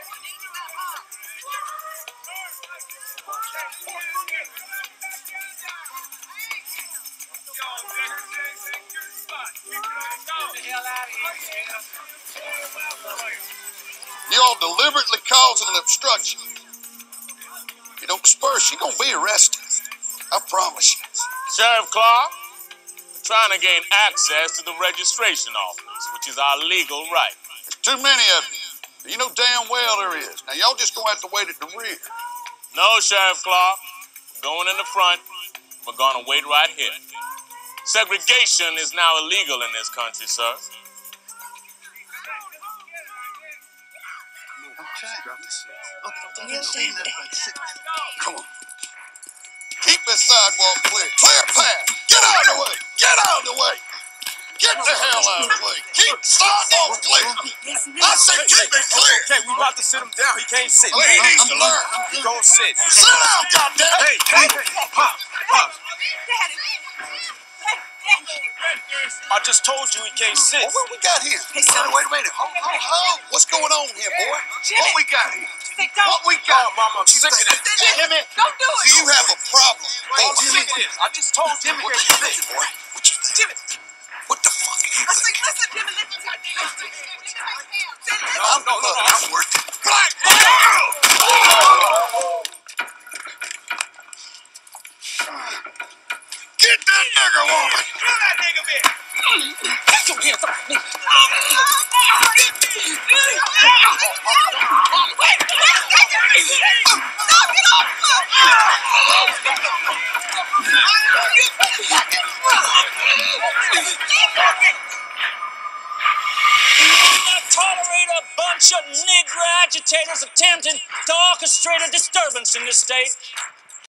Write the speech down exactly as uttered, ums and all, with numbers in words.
You all deliberately causing an obstruction. If you don't disperse, you're gonna be arrested. I promise you. Sheriff Clark, we're trying to gain access to the registration office, which is our legal right. There's too many of you. You know damn well there is. Now, y'all just gonna have to wait at the rear. No, Sheriff Clark. We're going in the front. We're gonna wait right here. Segregation is now illegal in this country, sir. Come on. Keep this sidewalk clear. Clear path. Get out of the way. Get out of the way. Get the hell out of the way. Keep the sidewalk clear. I said keep it clear. Okay, we about to sit him down. He can't sit. Well, he needs to learn. He gonna sit. Sit down, goddammit. Hey, hey, hey, Pop, Pop. I just told you he can't sit. Well, what we got here? Hey, son. Wait a minute. Hold, hold, hold. What's going on here, boy? What we got here? What we Oh, got? Mama, I'm sick of this. Jimmy, don't do Do it. you have a problem? Oh, I'm sick of this. I just told you. What you think, boy? What you think? Jimmy. What the fuck are you I said, thinking? listen, Jimmy, listen to me. No, no, no, no. I'm working. Black! Get that nigger woman! Kill that nigga, bitch. Get your hands off me. Tolerate a bunch of Negro agitators attempting to orchestrate a disturbance in this state.